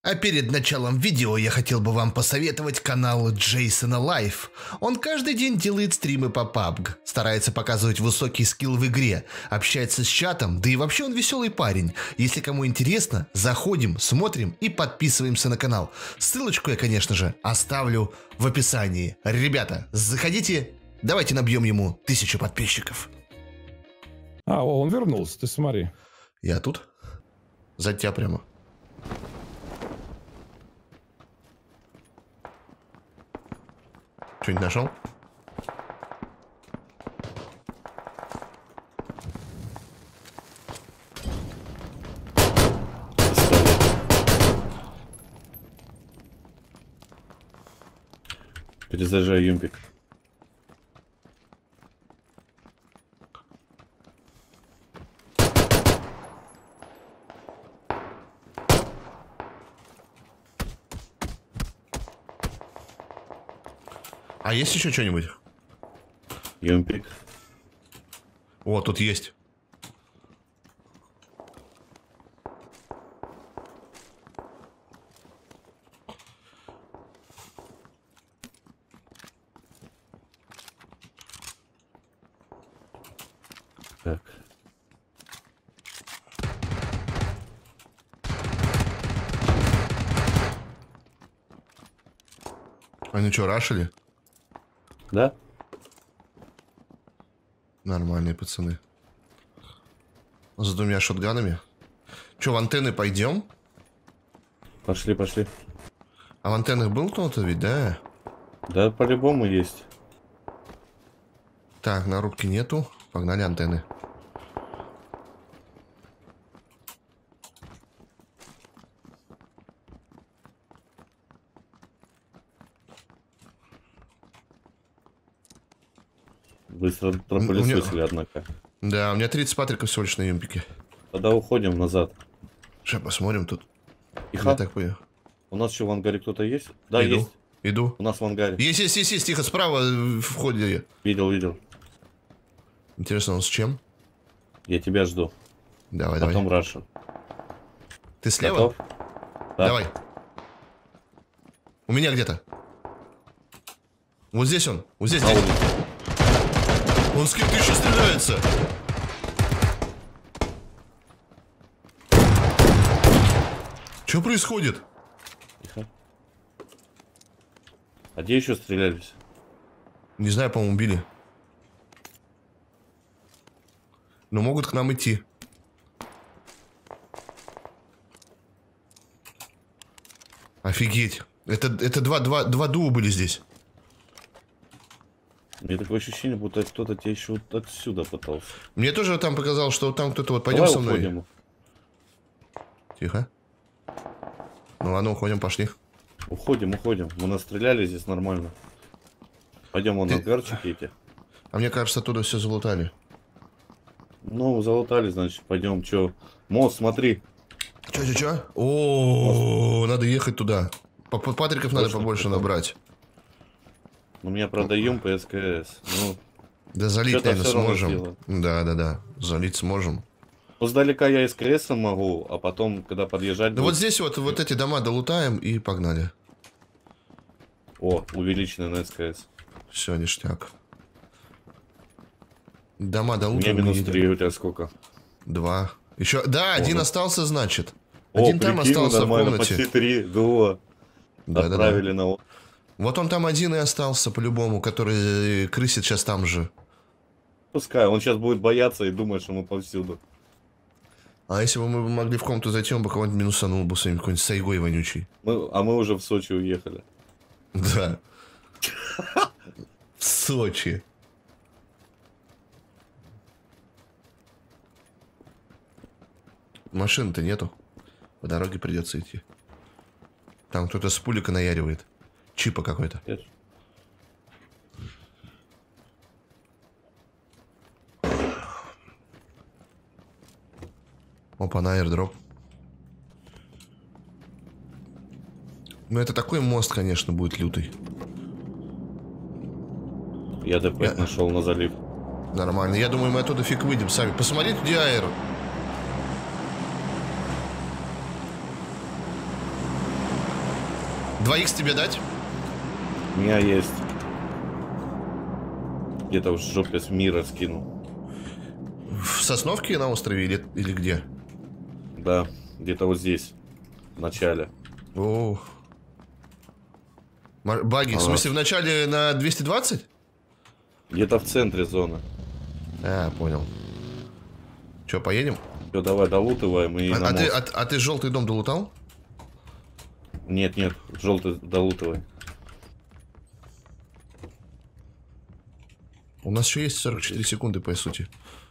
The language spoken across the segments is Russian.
А перед началом видео я хотел бы вам посоветовать канал Джейсона Лайф. Он каждый день делает стримы по PUBG, старается показывать высокий скилл в игре, общается с чатом, да и вообще он веселый парень. Если кому интересно, заходим, смотрим и подписываемся на канал. Ссылочку я, конечно же, оставлю в описании. Ребята, заходите, давайте набьем ему 1000 подписчиков. А, он вернулся, ты смотри. Я тут? За тебя прямо. Что-нибудь нашел? Перезаряжай юмпик. А есть еще что-нибудь? Юмпик. О, тут есть. Так. Они что, рашили? Да? Нормальные пацаны. С 2 шотганами. Че, в антенны пойдем? Пошли, пошли. А в антеннах был кто-то ведь, да? Да, по-любому есть. Так, на рубке нету. Погнали антенны. Быстро пропылесосили, однако. Да, у меня 30 патриков всего лишь на юмпике. Тогда уходим назад. Сейчас посмотрим тут. Тихо. Я так понял. У нас что, в ангаре кто-то есть? Да, Иду. есть. Иду. У нас в ангаре. Есть. Тихо, справа в входе. Видел. Интересно, он с чем? Я тебя жду. Давай. Потом раша. Ты слева? Готов? Да. Давай. У меня где-то. Вот здесь он. Вот здесь. На улице. Он с кем-то еще стреляется. Что происходит? Тихо. А где еще стрелялись? Не знаю, по-моему, убили. Но могут к нам идти. Офигеть. Это два дуо были здесь. Мне такое ощущение, будто кто-то тебя еще вот отсюда пытался. Мне тоже там показалось, что там кто-то вот пойдем Давай со мной. уходим. Тихо. Ну ладно, уходим, пошли. Уходим. Мы настреляли здесь нормально. Пойдем вон ангарчики эти. А мне кажется, оттуда все залутали. Ну, залутали, значит, пойдем. Че? Мост, смотри. Че? О, надо ехать туда. Патриков надо побольше набрать. У меня, правда, по СКС. Ну, Да залить, что-то наверное, всё равно сможем. сделаем. Да. Залить сможем. ну, сдалека я СКС могу, а потом, когда подъезжать... Да будет- вот здесь вот эти дома долутаем и погнали. О, увеличенный на СКС. Все, ништяк. Дома У меня долутаем. минус и едем. 3, у тебя сколько? 2. Еще. Да, один остался, значит. О, Один там прикинь, остался в нормально, комнате. почти 3, дуо. Да. Отправили на... Вот он там один и остался, по-любому, который крысит сейчас там же. Пускай, он сейчас будет бояться и думать, что мы повсюду. А если бы мы могли в комнату зайти, он бы кого-нибудь минусанул бы своим какой-нибудь сайгой вонючий. Мы уже в Сочи уехали. Да. В Сочи. Машины-то нету. По дороге придется идти. Там кто-то с пулика наяривает. Чипа какой-то. Опа, на аирдроп. Ну это такой мост, конечно, будет лютый. Я ДП нашел на залив. Нормально. Я думаю, мы оттуда фиг выйдем сами. Посмотрите, где аэр. 2х тебе дать? У меня есть. Где-то в жопе с мира скинул. В Сосновке на острове или где? Да, где-то вот здесь. В начале. О. Баги, в смысле, в начале на 220? Где-то в центре зоны. А, понял. Че, поедем? Все, давай долутываем и на мост. Ты желтый дом долутал? Нет, желтый долутывай. У нас еще есть 44 секунды, по сути.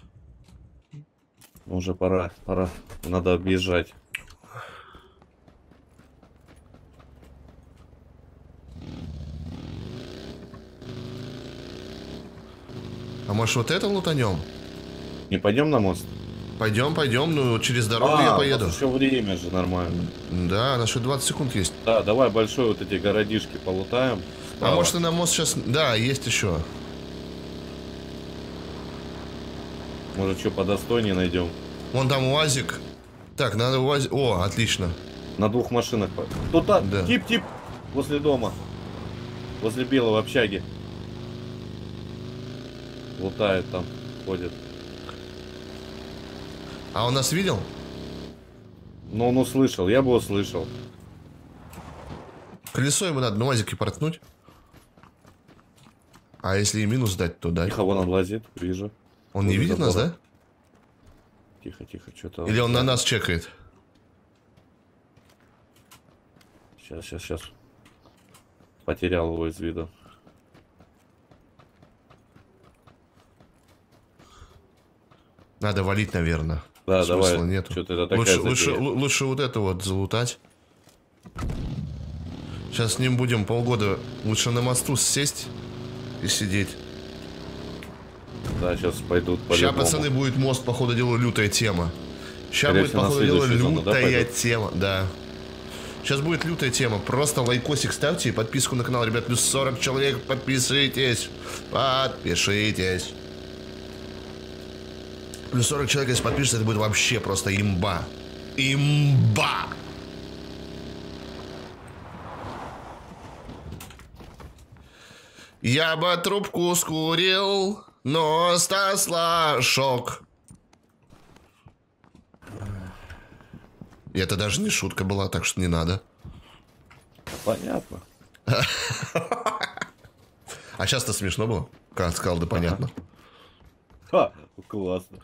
Уже пора. Надо объезжать. А может вот это лутанем? Не пойдем на мост? Пойдем, ну через дорогу я поеду. Еще время же нормально. Да, на что 20 секунд есть. Да, давай большой вот эти городишки полутаем. А может и на мост сейчас... Да, есть еще. Может, что подостойнее найдем. Вон там УАЗик. Так, надо УАЗик... О, отлично. На 2 машинах. Тут да. Тип. Возле дома. Возле белого общаги. Лутает там. Ходит. А он нас видел? Но он услышал. Я бы услышал. Колесо ему надо на УАЗике проткнуть. А если и минус дать, то дай. Тихо, вон он лазит. Вижу. Он не видит нас, да? Тихо, что-то... Или он на нас чекает? Сейчас. Потерял его из вида. Надо валить, наверное. Да, Смысла давай. нету. Что-то это такая лучше вот это вот залутать. Сейчас с ним будем полгода. Лучше на мосту сесть и сидеть. Да, сейчас пойдут по-любому. Сейчас, пацаны, будет мост, походу дела, лютая тема. Сейчас будет, походу дела, лютая тема. Да. Сейчас будет лютая тема. Просто лайкосик ставьте и подписку на канал, ребят. Плюс 40 человек. Подпишитесь. Подпишитесь. Плюс 40 человек, если подпишется, это будет вообще просто имба. Имба! Я бы трубку скурил, но Стасла шок. И это даже не шутка была, так что не надо. Понятно. А сейчас-то смешно было? Как сказал, да понятно. Ха, классно.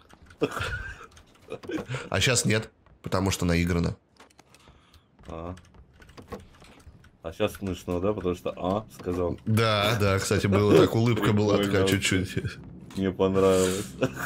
А сейчас нет, потому что наиграно. А сейчас смешно, да? Потому что сказал. Да, кстати, было так, улыбка была такая чуть-чуть. Мне понравилось.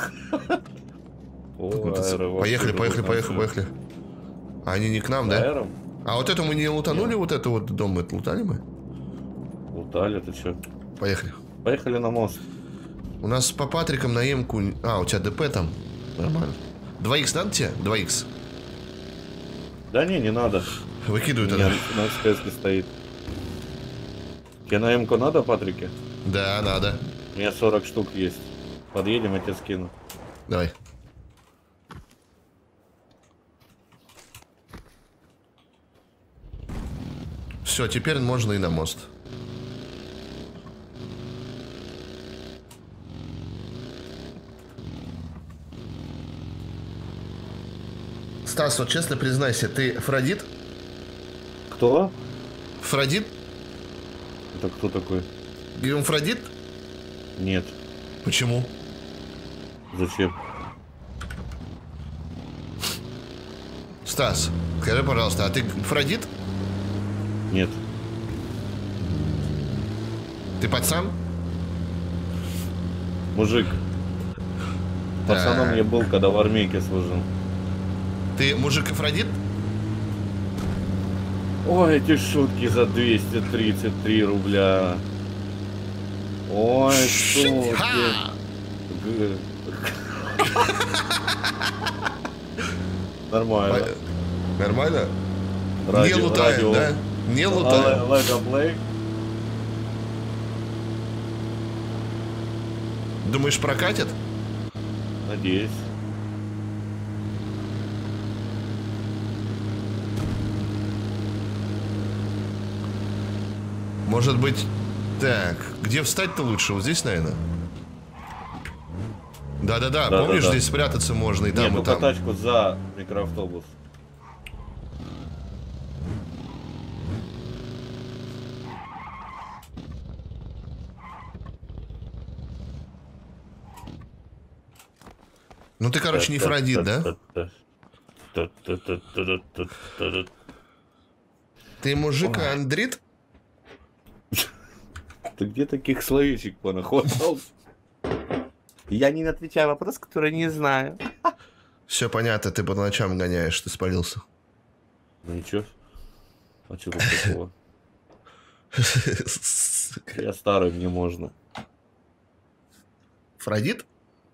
Поехали. А они не к нам, да? А вот это мы не лутанули, вот это вот дом, это лутали мы? Лутали, ты чё? Поехали. Поехали на мост. У нас по Патрикам на М-ку... А, у тебя ДП там? Нормально. 2х надо тебе? 2х? Да не надо. Выкидывай тогда. На СКС стоит. Тебе на М-ку надо, Патрике? Да, надо. У меня 40 штук есть. Подъедем, я тебе скину. Давай. Все, теперь можно и на мост. Стас, вот честно признайся, ты Фродит? Кто? Фродит? Это кто такой? Геомфродит? Нет. Почему? Зачем? Стас, скажи, пожалуйста, а ты Фродит? Нет. Ты пацан? Мужик. Пацаном я был, когда в армейке служил. Ты мужик Афродит? Ой, эти шутки за 233 рубля. Ой, шутки. Нормально. Нормально? Радио, не лутаем, да? Не лутаем. Лего-плей. Думаешь, прокатит? Надеюсь. Может быть... Так, где встать-то лучше? Вот здесь, наверное? Да-да-да, помнишь, да. здесь спрятаться можно и Нет, там, и ну там. тачку за микроавтобус. Ну ты, короче, не Фродит, да? Ты мужик Ой. Андрит? Ты где таких словечек понаходил? Я не отвечаю вопрос, который не знаю. Все понятно, ты по ночам гоняешь, ты спалился. Ну ничего. А что тут такого? Я старый, мне можно. Фродит?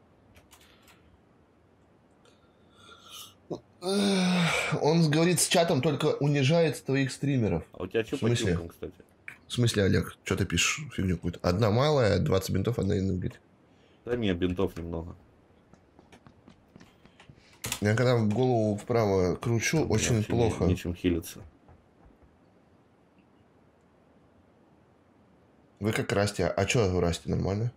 Он говорит с чатом, только унижает твоих стримеров. А у тебя что В по смысле? тилкам, кстати? В смысле, Олег, что ты пишешь фигню какую-то? Одна малая, 20 бинтов, одна энергетика. Да нет, бинтов немного. Я когда в голову вправо кручу, очень Вообще плохо. Нечем хилиться. Вы как Расти. А что у Расти нормально?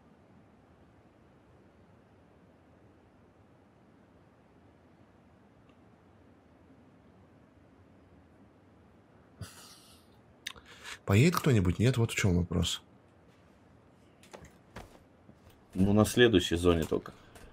Поедет кто-нибудь? Нет, вот в чем вопрос. Ну, на следующей зоне только.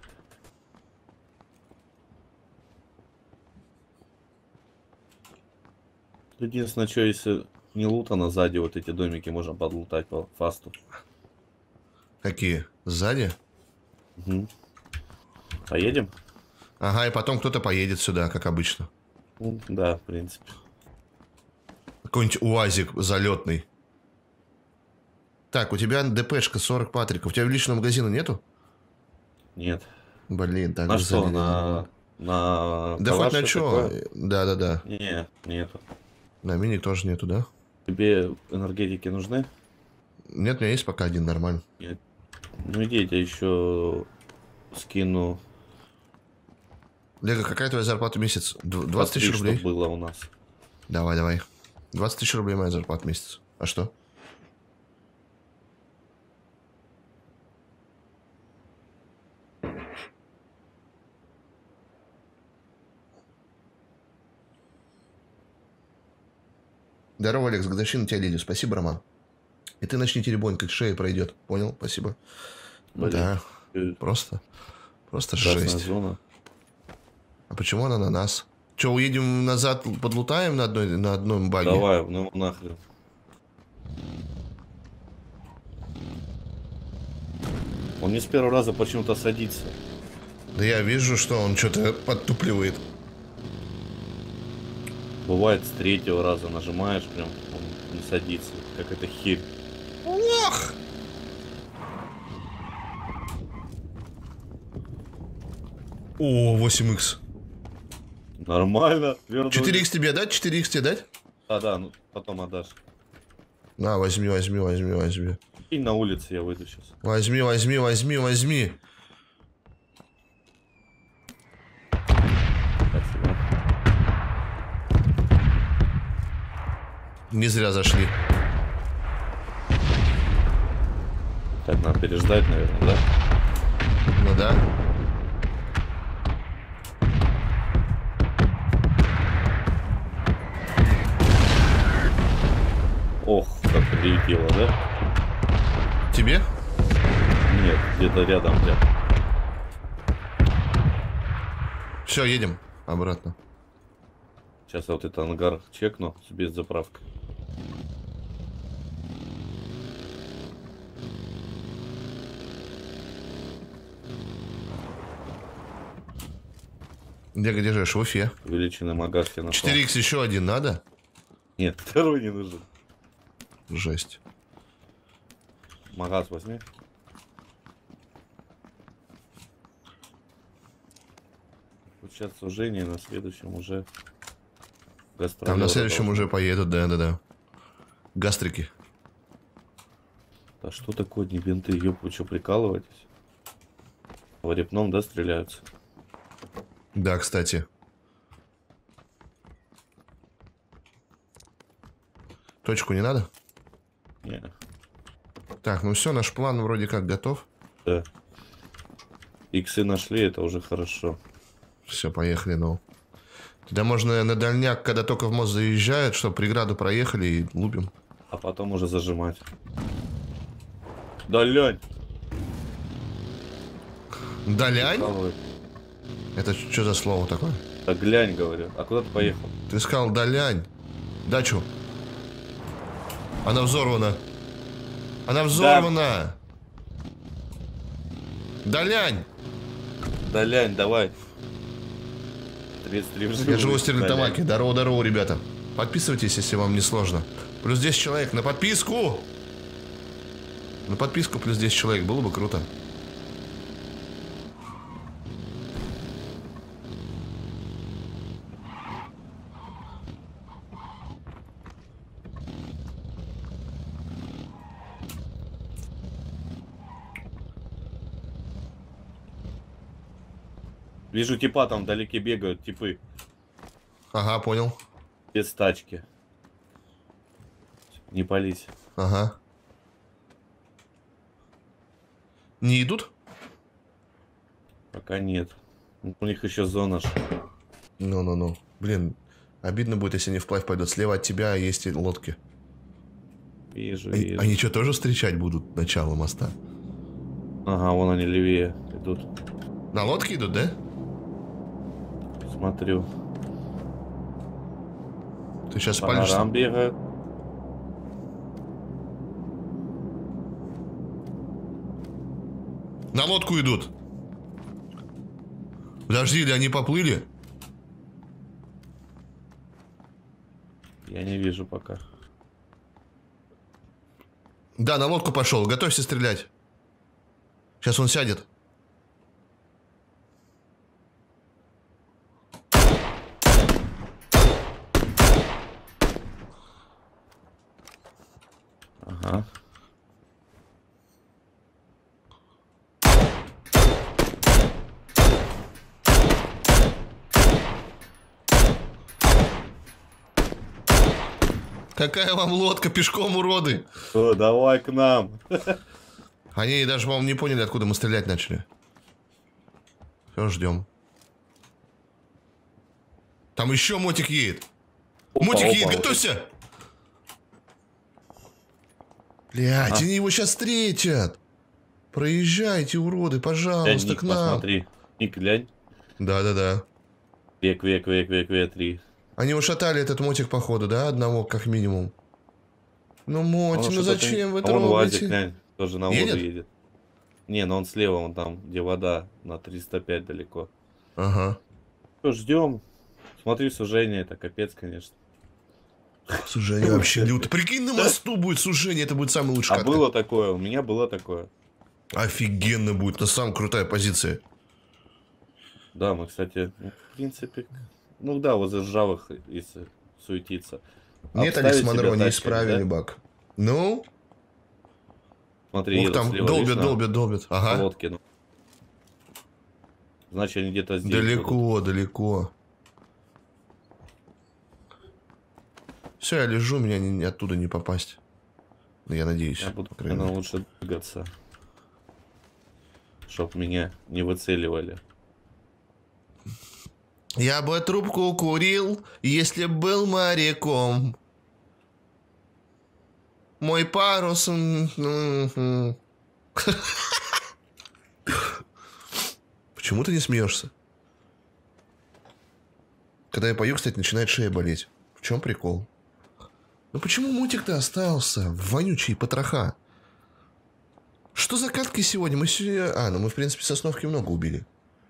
Единственное, что если не лутано сзади, вот эти домики можно подлутать по фасту. Какие? Сзади? Угу. Поедем? Ага, и потом кто-то поедет сюда, как обычно. Ну, да, в принципе. Какой-нибудь УАЗик залетный. Так, у тебя ДПшка 40 патриков. У тебя в личном магазина нету? Нет. Блин, так На же что? залили. На Да хоть на калаш что. такое? Да-да-да. Не, нету. На мини тоже нету, да? Тебе энергетики нужны? Нет, у меня есть пока один, нормально. Нет. Ну иди, я тебе еще скину. Лего, какая твоя зарплата в месяц? 20 Посмотри, тысяч рублей? что было у нас. Давай, давай. 20 тысяч рублей моя зарплата в месяц. А что? Здорово, Алекс, годовщина тебя леди. Спасибо, Роман. И ты начни теребонь, как шея пройдет. Понял? Спасибо. Блин, Да. Просто красная жесть. зона. А почему она на нас? Че, уедем назад, подлутаем на одном баге? Давай, ну нахрен. Он не с первого раза почему-то садится. Да я вижу, что он что-то подтупливает. Бывает с третьего раза нажимаешь, прям он не садится. Как это херь. Ох! О, 8х. Нормально. 4х тебе дать? 4х тебе дать? Да, ну потом отдашь. На, возьми. И на улице я выйду сейчас. Возьми. Спасибо. Не зря зашли. Так, надо переждать, наверное, да? Ну да. Ох, как прилетело, да? Тебе? Нет, где-то рядом прям. Все, едем обратно. Сейчас я вот этот ангар чекну с беззаправкой. Где живешь? В Уфе. Увеличенный магаз я нашел. 4х еще один надо? Нет, второй не нужен. Жесть. Магаз возьми. Вот сейчас сужение, на следующем уже гастролеры. Там на следующем должны. уже поедут, да. Гастрики. А что такое не бинты? Ёп, вы что, прикалываетесь? В репном, да, стреляются? Да, кстати. Точку не надо? Не, Так, ну все, наш план вроде как готов. да. Иксы нашли, это уже хорошо. Все, поехали, ну. Тогда можно на дальняк, когда только в мост заезжают, чтобы преграду проехали и лупим. А потом уже зажимать. Да лянь! Далянь? Прикалывает. Это что за слово такое? Да глянь, говорю. А куда ты поехал? Ты сказал далянь. Дачу. Она взорвана. Она взорвана. Далянь. Да лянь, давай. 33 в Я живу в живых, Стерлитамаке. Здорово, ребята. Подписывайтесь, если вам не сложно. Плюс 10 человек на подписку. На подписку плюс 10 человек. Было бы круто. Вижу типа там вдалеке бегают, типы. Ага, понял. Без тачки. Не пались. Ага. Не идут? Пока нет. У них еще зона. Ну. Блин, обидно будет, если они вплавь пойдут. Слева от тебя есть и лодки. Вижу, Они, вижу. они что, тоже встречать будут начало моста? Ага, вон они левее идут. На лодке идут, да? Смотрю. Ты сейчас По спалишься? горам бегают. На лодку идут. Подожди, или они поплыли? Я не вижу пока. Да, на лодку пошел. Готовься стрелять. Сейчас он сядет. Ага. Какая вам лодка, пешком, уроды? О, давай к нам. Они даже, по-моему, не поняли, откуда мы стрелять начали. Все, ждем. Там еще мотик едет. Мотик едет, опа. готовься! Блядь, они его сейчас встретят. Проезжайте, уроды, пожалуйста, Ник, к нам. посмотри. Ник, глянь. Да. Век, 3. Они ушатали этот мотик, походу, да? Одного, как минимум. Ну, мотик, ну зачем вы вон УАЗик, трогаете? глянь, тоже на Едет? воду едет. Не, но он слева, он там, где вода, на 305 далеко. Ага. Что, ждем. Смотри, сужение, это капец, конечно. Сужение вообще люто. Прикинь, на мосту будет сужение, это будет самый лучший А катка. было такое, у меня было такое. Офигенно будет, это самая крутая позиция. Да, мы, кстати, ну, в принципе, ну да, возле ржавых, если суетиться. Нет, Обставить Алекс Монро, себя не тачками, исправили да? баг. Ну? Смотри, Ух, едут там слева, видишь, на долбят. Ага. лодке, ну. Значит, они где-то здесь будут. Далеко. Все, я лежу, меня оттуда не попасть. Ну, я надеюсь. Я буду, по крайней наверное, мере. лучше двигаться. Чтоб меня не выцеливали. Я бы трубку курил, если б был моряком. Мой парус... Почему ты не смеешься? Когда я пою, кстати, начинает шея болеть. В чем прикол? Ну почему мутик-то остался? Вонючие потроха. Что за катки сегодня? Мы сегодня... ну мы, в принципе, сосновки много убили.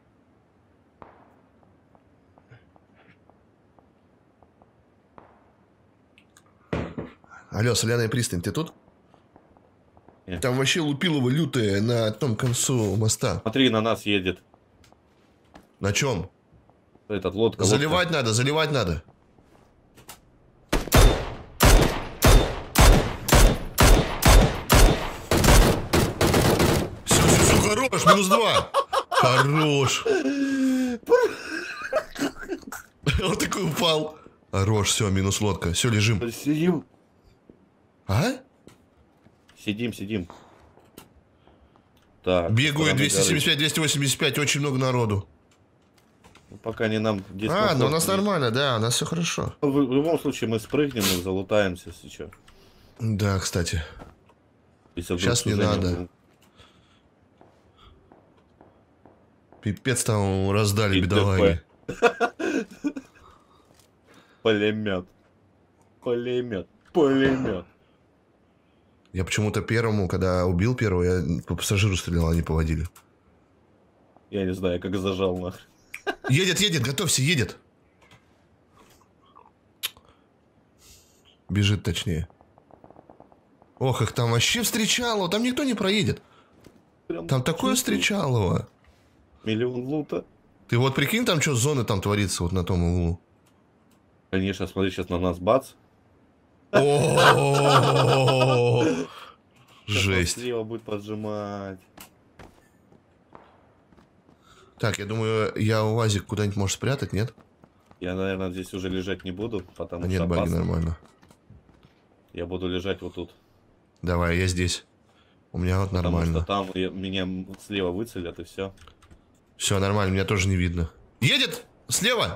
Алло, Соляная пристань, ты тут? Нет. Там вообще лупилово лютое на том концу моста. Смотри, на нас едет. На чем? Этот лодка. Заливать надо. Все, хорош, -2. Хорош. Он такой упал. Хорош, все, минус лодка. Все, лежим. Спасибо. А? Сидим. Так. Бегают стороны горы. 275, 285, очень много народу. Ну, пока не нам А, дискомфорт ну у нас не- нормально, да, у нас все хорошо. В любом случае мы спрыгнем и залутаемся, если что. Да, кстати. Если вдруг Сейчас не сужение надо. будет. Пипец там раздали, И бедолаги. Пулемет. Я почему-то первому, когда убил первого, я по пассажиру стрелял, они по водиле. Я не знаю, как зажал нахрен. Едет, готовься, едет. Бежит точнее. Ох, их там вообще встречало, там никто не проедет. Прям Там такое чувствую. встречалово. Миллион лута. Ты вот прикинь, там что зоны там творится вот на том углу. Конечно, смотри, сейчас на нас бац. О, Сейчас нас жесть. слева будет поджимать. Так, я думаю, я УАЗик куда-нибудь можешь спрятать, нет? Я, наверное, здесь уже лежать не буду, потому А что нет, баги, опасно. нормально. Я буду лежать вот тут. Давай, я здесь. У меня вот Потому нормально. что там меня слева выцелят и все. Все нормально, меня тоже не видно. Едет! Слева!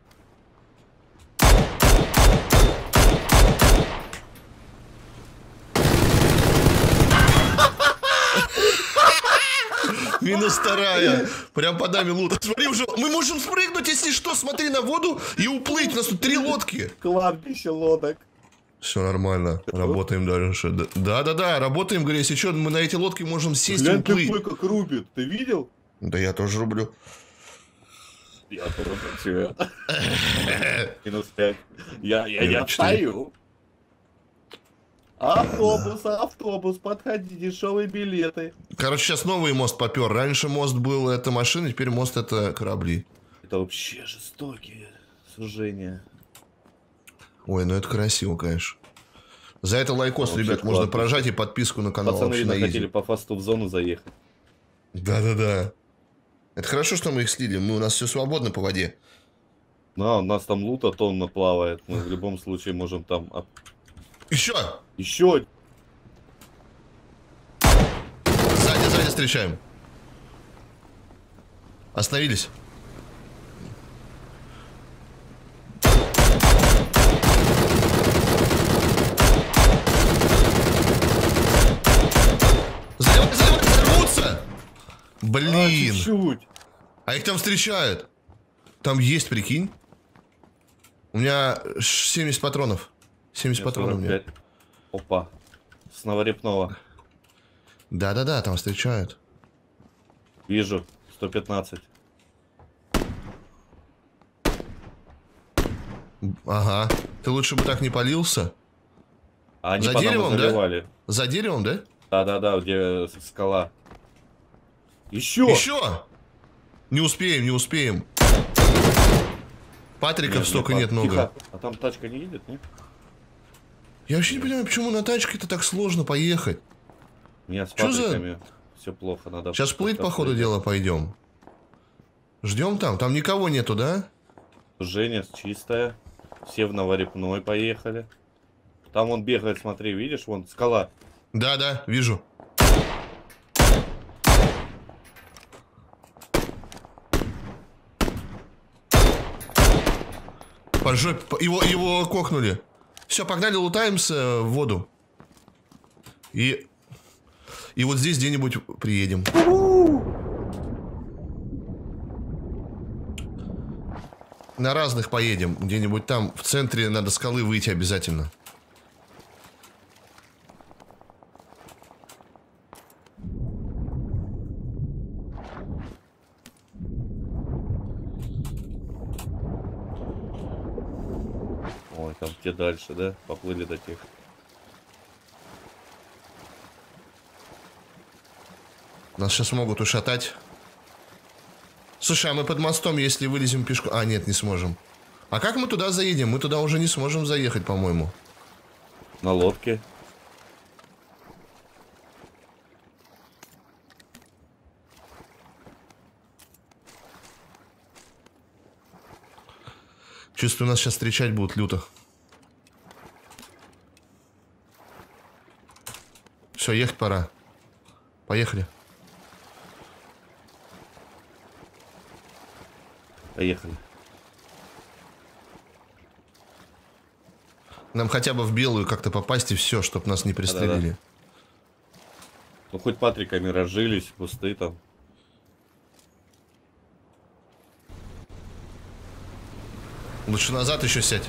Минус вторая. Прям по даме лут. Смотри, уже мы можем спрыгнуть, если что. Смотри на воду и уплыть. У нас тут 3 лодки. Кладбище лодок. Все нормально. Работаем дальше. Да, работаем, говорю, если что, мы на эти лодки можем сесть и Глянь, уплыть. какой как рубит. Ты видел? Да я тоже рублю. Я тоже хочу. Минус 5. Я Минус четыре. стою. Автобус, подходи, дешевые билеты. Короче, сейчас новый мост попер. Раньше мост был это машины, теперь мост это корабли. Это вообще жестокие сужения. Ой, ну это красиво, конечно. За это лайкос, Вообще ребят, можно кладбище. прожать и подписку на канал Пацаны, вообще на видно, изи. хотели по фасту в зону заехать. Да. Это хорошо, что мы их слили. У нас все свободно по воде. Да, у нас там лута тонна плавает. Мы в любом случае можем там... Еще! Еще! Сзади встречаем. Остановились. Заливай, взорвутся! Блин. Чуть-чуть. А их там встречают. Там есть, прикинь. У меня 70 патронов. 70 патронов у меня. 45. Опа. С Новорепного. Да, там встречают. Вижу. 115. Ага. Ты лучше бы так не полился. А они За по нам деревом, да? заливали. За деревом, да? Да, где скала. Еще! Еще! Не успеем. Патриков столько нет много. Тихо. А там тачка не едет, нет? Я вообще не понимаю, почему на тачке-то так сложно поехать. У меня с Чё за- патриками все плохо. Надо Сейчас плыть, по как-то ходу дела, пойдем. Ждем там. Там никого нету, да? Женя чистая. Все в Новорепной поехали. Там он бегает, смотри, видишь, вон скала. Да, вижу. По жопе. Его кокнули. Все, погнали, лутаемся в воду. И вот здесь где-нибудь приедем. На разных поедем. Где-нибудь там в центре надо скалы выйти обязательно. Ой, там те дальше, да? Поплыли до тех. Нас сейчас могут ушатать. Слушай, а мы под мостом, если вылезем пешком... А, нет, не сможем. А как мы туда заедем? Мы туда уже не сможем заехать, по-моему. На лодке. Чувствую, нас сейчас встречать будут люто. Все, ехать пора. Поехали. Поехали. Нам хотя бы в белую как-то попасть и все, чтобы нас не пристрелили. Да-да-да. Ну хоть патриками разжились, кусты там. Лучше назад еще сядь.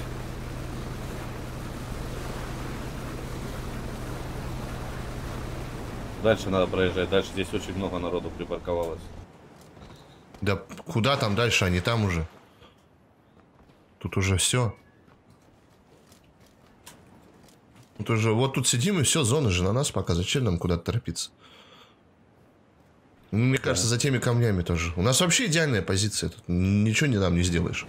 Дальше надо проезжать. Дальше здесь очень много народу припарковалось. Да куда там дальше? Они там уже. Тут уже все. Тут уже, вот тут сидим и все, зона же на нас пока. Зачем нам куда-то торопиться? Ну, мне кажется, за теми камнями тоже. У нас вообще идеальная позиция. Тут ничего нам не сделаешь.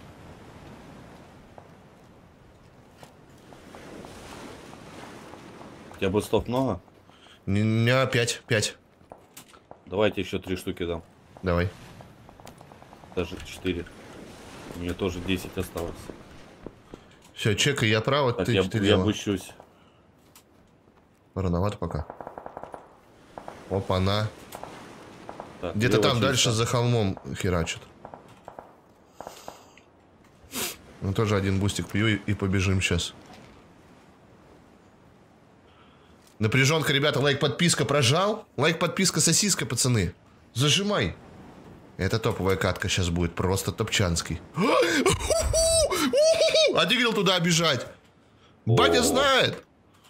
У тебя бустов много? У меня 5. Давайте еще 3 штуки дам. Давай. Даже 4. У меня тоже 10 осталось. Все, чекай, я право, Так, ты я лево. бущусь. Рановато пока. Опа-на. Так, Где-то лево там чисто. дальше за холмом херачат. Ну тоже один бустик пью и побежим сейчас. Напряженка, ребята, лайк, подписка прожал. Лайк, подписка, сосиска, пацаны. Зажимай. Это топовая катка сейчас будет, просто топчанский. А ты говорил туда бежать. Батя знает.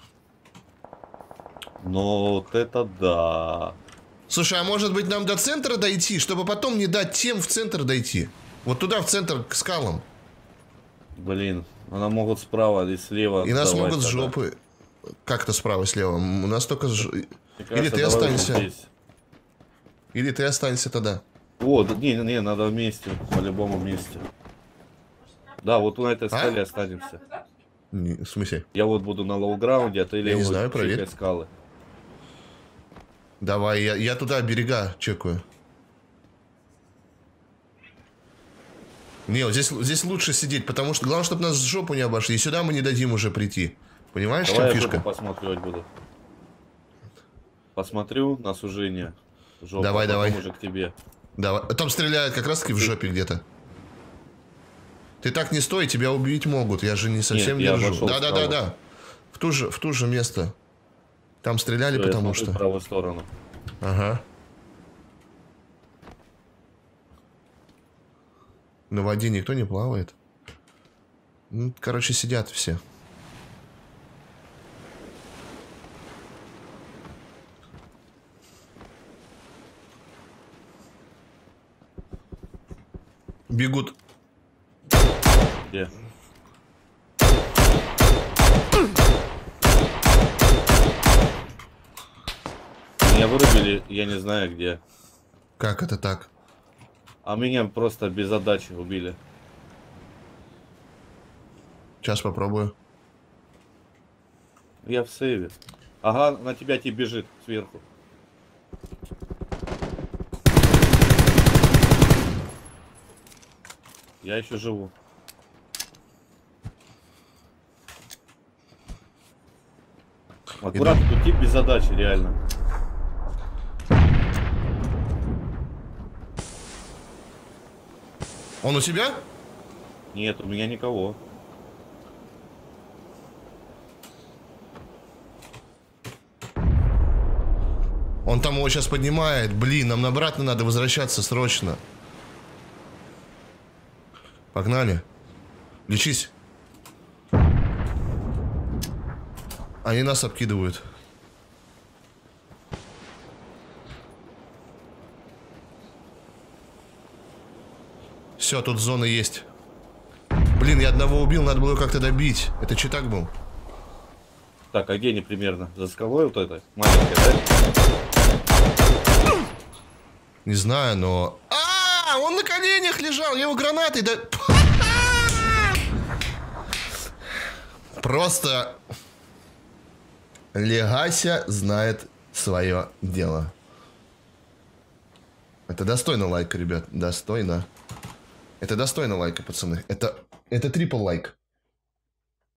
Ну вот это да. Слушай, а может быть нам до центра дойти, чтобы потом не дать тем в центр дойти? Вот туда, в центр, к скалам. Блин, она могут справа и слева. И нас давать могут с тогда. жопы. Как-то справа, слева. У нас только... Мне Или кажется, ты давай вот останься. здесь. Или ты останься тогда. О, да, не, надо вместе. По-любому вместе. Да, вот на этой скале останемся. В смысле? Я вот буду на лоу-граунде, а ты Я лево не знаю, проверь. чекай скалы. Давай, я туда берега чекаю. Не, вот здесь лучше сидеть, потому что главное, чтобы нас в жопу не обошли. И сюда мы не дадим уже прийти. Понимаешь, в Давай чем я фишка? жопу посматривать буду. Посмотрю на сужение. Жопу, Давай, а потом давай. уже к тебе. Давай. Там стреляют как раз таки в жопе где-то. Ты так не стой, тебя убить могут. Я же не совсем Нет, я держу. обошел справа. Да. В ту же место. Там стреляли, Всё, потому я смотрю что. в правую сторону. Ага. На воде никто не плавает. Ну, короче, сидят все. Бегут. Где? Меня вырубили, я не знаю где. Как это так? А меня просто без задачи убили. Сейчас попробую. Я в сейве. Ага, на тебя тип бежит сверху. Я еще живу. Аккуратно, тут тип без задачи, реально. Он у тебя? Нет, у меня никого. Он там его сейчас поднимает. Блин, нам обратно надо возвращаться срочно. Погнали. Лечись. Они нас обкидывают. Все, тут зона есть. Блин, я одного убил, надо было как-то добить. Это читак был. Так, а где они примерно? За скалой вот этой? Маленькая, да? Не знаю, но... Он на коленях лежал, я его гранатой да... Просто... Легася знает свое дело. Это достойно лайка, ребят. Достойно. Это достойно лайка, пацаны. Это трипл лайк.